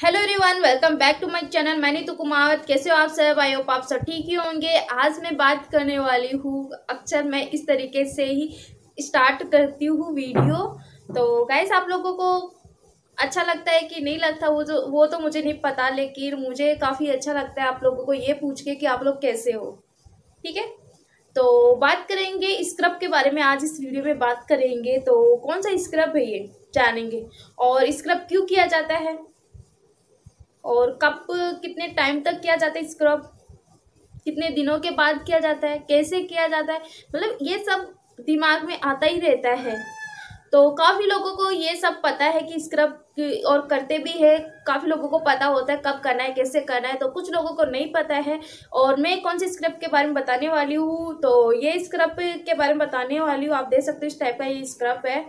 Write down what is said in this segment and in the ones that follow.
Hello everyone, welcome back to my channel. मैं नीतू कुमार। कैसे हो आप सब? आई होप आप सब ठीक ही होंगे। आज मैं बात करने वाली हूँ, अक्सर मैं इस तरीके से ही स्टार्ट करती हूँ वीडियो। तो गाइस, आप लोगों को अच्छा लगता है कि नहीं लगता वो तो मुझे नहीं पता, लेकिन मुझे काफ़ी अच्छा लगता है आप लोगों को ये पूछ के कि आप लोग कैसे हो। ठीक है, तो बात करेंगे स्क्रब के बारे में। आज इस वीडियो में बात करेंगे तो कौन सा स्क्रब है ये जानेंगे, और स्क्रब क्यों किया जाता है, और कब कितने टाइम तक किया जाता है स्क्रब, कितने दिनों के बाद किया जाता है, कैसे किया जाता है, मतलब ये सब दिमाग में आता ही रहता है। तो काफ़ी लोगों को ये सब पता है कि स्क्रब और करते भी है। काफ़ी लोगों को पता होता है कब करना है, कैसे करना है। तो कुछ लोगों को नहीं पता है। और मैं कौन सी स्क्रब के बारे में बताने वाली हूँ, तो ये स्क्रब के बारे में बताने वाली हूँ। आप देख सकते हो इस टाइप का ये स्क्रब है।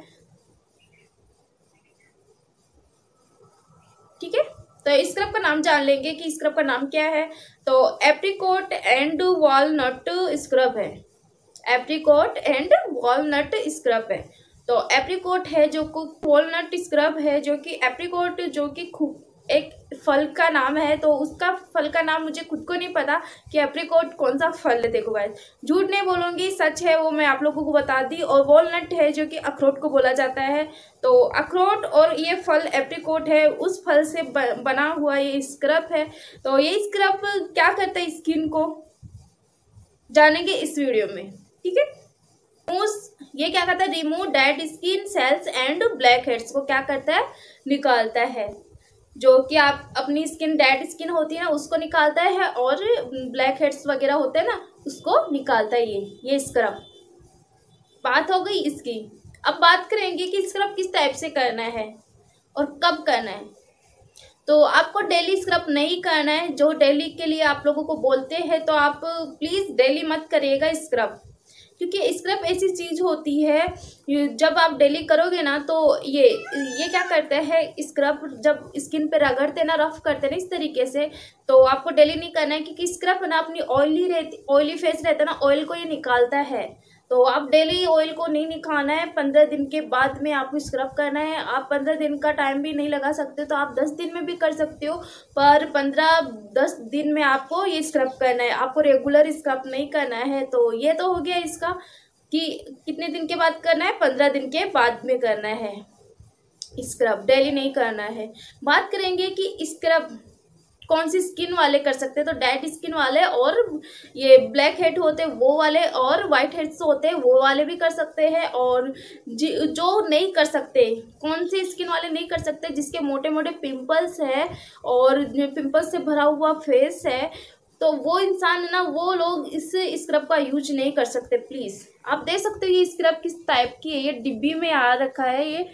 ठीक है, तो स्क्रब का नाम जान लेंगे कि स्क्रब का नाम क्या है। तो एप्रिकॉट एंड वॉलनट स्क्रब है। एप्रिकॉट एंड वॉलनट स्क्रब है। तो एप्रिकॉट है जो वॉलनट स्क्रब है, जो कि एप्रिकॉट जो कि एक फल का नाम है। तो उसका फल का नाम मुझे खुद को नहीं पता कि एप्रिकॉट कौन सा फल है। देखो गाइस, झूठ नहीं बोलूँगी, सच है वो मैं आप लोगों को बता दी। और वॉलनट है जो कि अखरोट को बोला जाता है। तो अखरोट और ये फल एप्रिकॉट है, उस फल से बना हुआ ये स्क्रब है। तो ये स्क्रब क्या करता है स्किन को, जानेंगे इस वीडियो में। ठीक है, ये क्या करता है, remove dead skin cells and blackheads को क्या करता है, निकालता है। जो कि आप अपनी स्किन डेड स्किन होती है ना, उसको निकालता है, और ब्लैक हेड्स वगैरह होते हैं ना, उसको निकालता है ये स्क्रब। बात हो गई इसकी। अब बात करेंगे कि स्क्रब किस टाइप से करना है और कब करना है। तो आपको डेली स्क्रब नहीं करना है। जो डेली के लिए आप लोगों को बोलते हैं, तो आप प्लीज़ डेली मत करिएगा स्क्रब, क्योंकि स्क्रब ऐसी चीज़ होती है, जब आप डेली करोगे ना, तो ये क्या करता है स्क्रब, जब स्किन पे रगड़ते ना, रफ करते ना इस तरीके से, तो आपको डेली नहीं करना है। क्योंकि स्क्रब ना अपनी ऑयली फेस रहता है ना, ऑयल को ये निकालता है। तो आप डेली ऑयल को नहीं निकालना है। 15 दिन के बाद में आपको स्क्रब करना है। आप 15 दिन का टाइम भी नहीं लगा सकते, तो आप 10 दिन में भी कर सकते हो, पर 15-10 दिन में आपको ये स्क्रब करना है। आपको रेगुलर स्क्रब नहीं करना है। तो ये तो हो गया इसका कि कितने दिन के बाद करना है, 15 दिन के बाद में करना है स्क्रब, डेली नहीं करना है। बात करेंगे कि स्क्रब कौन सी स्किन वाले कर सकते हैं। तो डेड स्किन वाले, और ये ब्लैक हेड होते हैं वो वाले, और वाइट हेड्स होते हैं वो वाले भी कर सकते हैं। और जो नहीं कर सकते, कौन सी स्किन वाले नहीं कर सकते, जिसके मोटे मोटे पिंपल्स है और पिंपल्स से भरा हुआ फेस है, तो वो इंसान ना, वो लोग इस स्क्रब का यूज नहीं कर सकते। प्लीज़ आप देख सकते हो ये स्क्रब किस टाइप की है। ये डिब्बी में आ रखा है। ये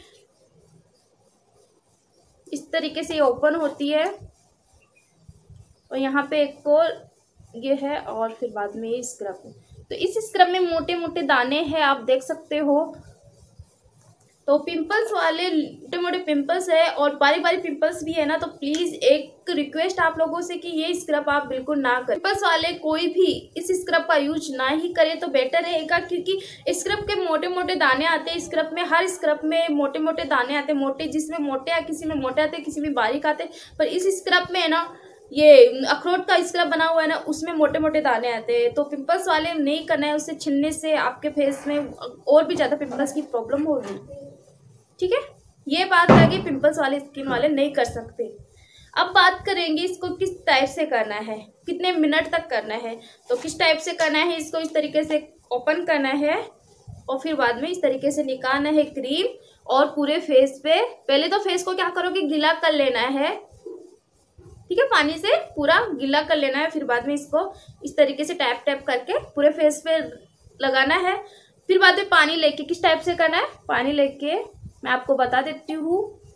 इस तरीके से ओपन होती है, और यहाँ पे एक और ये है, और फिर बाद में ये स्क्रब है। तो इस स्क्रब में मोटे मोटे दाने हैं, आप देख सकते हो। तो पिंपल्स वाले मोटे मोटे पिंपल्स है, और बारी बारी पिंपल्स भी है ना, तो प्लीज़ एक रिक्वेस्ट आप लोगों से कि ये स्क्रब आप बिल्कुल ना करें। पिंपल्स वाले कोई भी इस स्क्रब का यूज ना ही करे तो बेटर रहेगा, क्योंकि स्क्रब के मोटे मोटे दाने आते हैं। स्क्रब में, हर स्क्रब में मोटे मोटे दाने आते हैं। मोटे, जिसमें मोटे या किसी में मोटे आते हैं, किसी में बारीक आते हैं। पर इस स्क्रब में है ना, ये अखरोट का स्क्रब बना हुआ है ना, उसमें मोटे मोटे दाने आते हैं। तो पिंपल्स वाले नहीं करना है, उससे छिलने से आपके फेस में और भी ज़्यादा पिंपल्स की प्रॉब्लम होगी। ठीक है, ये बात है कि पिंपल्स वाले स्किन वाले नहीं कर सकते। अब बात करेंगे इसको किस टाइप से करना है, कितने मिनट तक करना है। तो किस टाइप से करना है, इसको इस तरीके से ओपन करना है, और फिर बाद में इस तरीके से निकालना है क्रीम, और पूरे फेस पे, पहले तो फेस को क्या करोगे, गीला कर लेना है। ठीक है, पानी से पूरा गीला कर लेना है। फिर बाद में इसको इस तरीके से टैप टैप करके पूरे फेस पे लगाना है। फिर बाद में पानी लेके, किस टाइप से करना है, पानी लेके मैं आपको बता देती हूँ,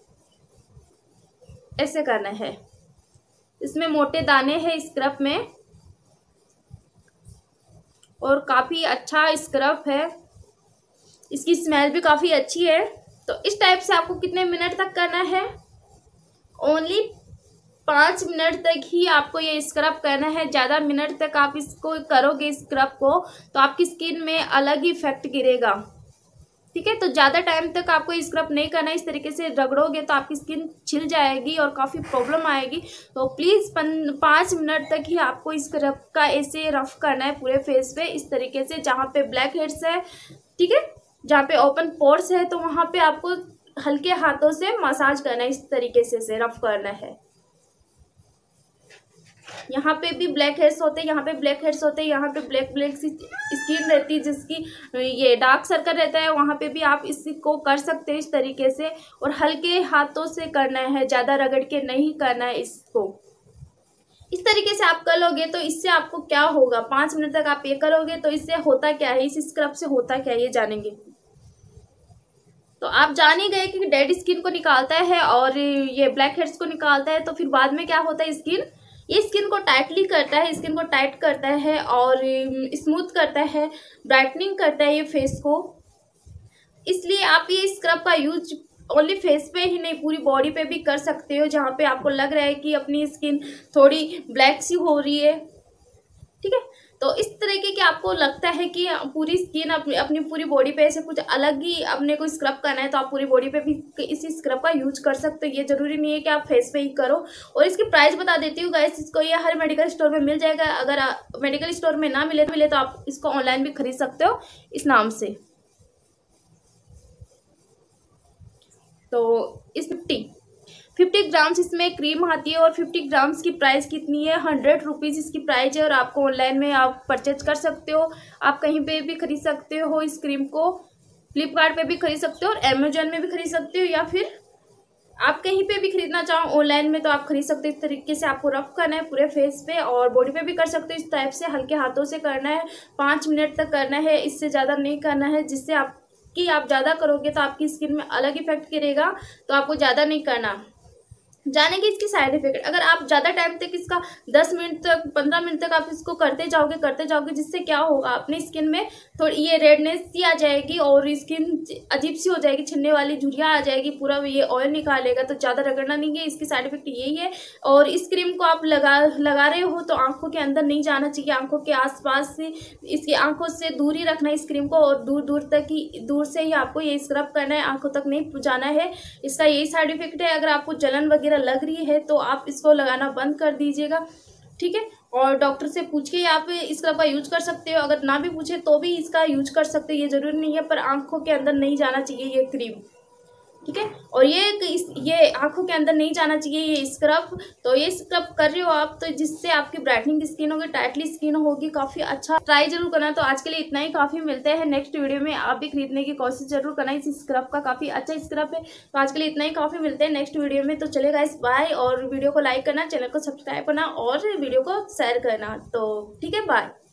ऐसे करना है। इसमें मोटे दाने हैं स्क्रब में, और काफ़ी अच्छा स्क्रब है। इसकी स्मेल भी काफ़ी अच्छी है। तो इस टाइप से आपको कितने मिनट तक करना है, ओनली 5 मिनट तक ही आपको ये स्क्रब करना है। ज़्यादा मिनट तक आप इसको करोगे स्क्रब को, तो आपकी स्किन में अलग ही इफेक्ट गिरेगा। ठीक है। तो ज़्यादा टाइम तक आपको स्क्रब नहीं करना है, इस तरीके से रगड़ोगे तो आपकी स्किन छिल जाएगी और काफ़ी प्रॉब्लम आएगी। तो प्लीज़ 5 मिनट तक ही आपको स्क्रब का ऐसे रफ करना है पूरे फेस पे, इस तरीके से। जहाँ पे ब्लैक हेड्स है, ठीक है, जहाँ पे ओपन पोर्स है, तो वहाँ पे आपको हल्के हाथों से मसाज करना है, इस तरीके से रफ करना है। यहाँ पे भी ब्लैक हेड्स होते हैं, यहाँ पे ब्लैक हेड्स होते हैं, यहाँ पे ब्लैक ब्लैक सी स्किन रहती है जिसकी ये डार्क सर्कल रहता है, वहाँ पे भी आप इसको कर सकते हैं इस तरीके से। और हल्के हाथों से करना है, ज़्यादा रगड़ के नहीं करना है इसको। इस तरीके से आप कर लोगे तो इससे आपको क्या होगा, 5 मिनट तक आप ये करोगे तो इससे होता क्या है, इस स्क्रब से होता क्या है ये जानेंगे। तो आप जान ही गए कि डेड स्किन को निकालता है और ये ब्लैक हेड्स को निकालता है। तो फिर बाद में क्या होता है, ये स्किन को टाइटली करता है, स्किन को टाइट करता है और स्मूथ करता है, ब्राइटनिंग करता है ये फेस को। इसलिए आप ये स्क्रब का यूज ओनली फेस पे ही नहीं, पूरी बॉडी पे भी कर सकते हो, जहाँ पे आपको लग रहा है कि अपनी स्किन थोड़ी ब्लैक सी हो रही है, ठीक है। तो इस तरीके की आपको लगता है कि पूरी स्किन अपनी पूरी बॉडी पे ऐसे कुछ अलग ही अपने को स्क्रब करना है, तो आप पूरी बॉडी पे भी इसी स्क्रब का यूज कर सकते हो। ये जरूरी नहीं है कि आप फेस पे ही करो। और इसकी प्राइस बता देती हूँ गाइस, इसको ये हर मेडिकल स्टोर में मिल जाएगा। अगर मेडिकल स्टोर में ना मिले तो आप इसको ऑनलाइन भी खरीद सकते हो इस नाम से। तो इस 50 ग्राम्स इसमें क्रीम आती है और 50 ग्राम्स की प्राइस कितनी है, 100 रुपीज़ इसकी प्राइस है। और आपको ऑनलाइन में आप परचेज कर सकते हो, आप कहीं पे भी खरीद सकते हो इस क्रीम को, फ्लिपकार्ट पे भी खरीद सकते हो और अमेजोन में भी खरीद सकते हो, या फिर आप कहीं पे भी खरीदना चाहो ऑनलाइन में तो आप खरीद सकते हो। इस तरीके से आपको रफ करना है पूरे फेस पे और बॉडी पे भी कर सकते हो। इस टाइप से हल्के हाथों से करना है, 5 मिनट तक करना है, इससे ज़्यादा नहीं करना है, जिससे आप ज़्यादा करोगे तो आपकी स्किन में अलग इफेक्ट करेगा, तो आपको ज़्यादा नहीं करना। जानेंगे इसकी साइड इफेक्ट। अगर आप ज़्यादा टाइम तक इसका 10 मिनट तक 15 मिनट तक आप इसको करते जाओगे, जिससे क्या होगा, अपनी स्किन में थोड़ी ये रेडनेस सी आ जाएगी और स्किन अजीब सी हो जाएगी, छिलने वाली झुर्रियाँ आ जाएगी, पूरा ये ऑयल निकालेगा। तो ज़्यादा रगड़ना नहीं है, इसकी साइड इफेक्ट यही है। और इस क्रीम को आप लगा रहे हो तो आंखों के अंदर नहीं जाना चाहिए, आंखों के आसपास से, इसकी आंखों से दूर ही रखना है इस क्रीम को, और दूर से ही आपको ये स्क्रब करना है, आंखों तक नहीं जाना है। इसका यही साइड इफेक्ट है। अगर आपको जलन वगैरह लग रही है तो आप इसको लगाना बंद कर दीजिएगा, ठीक है। और डॉक्टर से पूछ के आप स्क्रब का यूज कर सकते हो, अगर ना भी पूछे तो भी इसका यूज कर सकते हो, ये जरूरी नहीं है। पर आंखों के अंदर नहीं जाना चाहिए ये क्रीम, ठीक है। और ये आंखों के अंदर नहीं जाना चाहिए ये स्क्रब। तो ये स्क्रब कर रहे हो आप तो जिससे आपकी ब्राइटनिंग स्किन होगी, टाइटली स्किन होगी, काफ़ी अच्छा ट्राई जरूर करना। तो आज के लिए इतना ही काफ़ी, मिलते हैं नेक्स्ट वीडियो में। आप भी खरीदने की कोशिश जरूर करना, इस स्क्रब का काफ़ी अच्छा स्क्रब है। तो आज के लिए इतना ही काफ़ी, मिलते हैं नेक्स्ट वीडियो में। तो चलेगा इस बाय, और वीडियो को लाइक करना, चैनल को सब्सक्राइब करना और वीडियो को शेयर करना। तो ठीक है, बाय।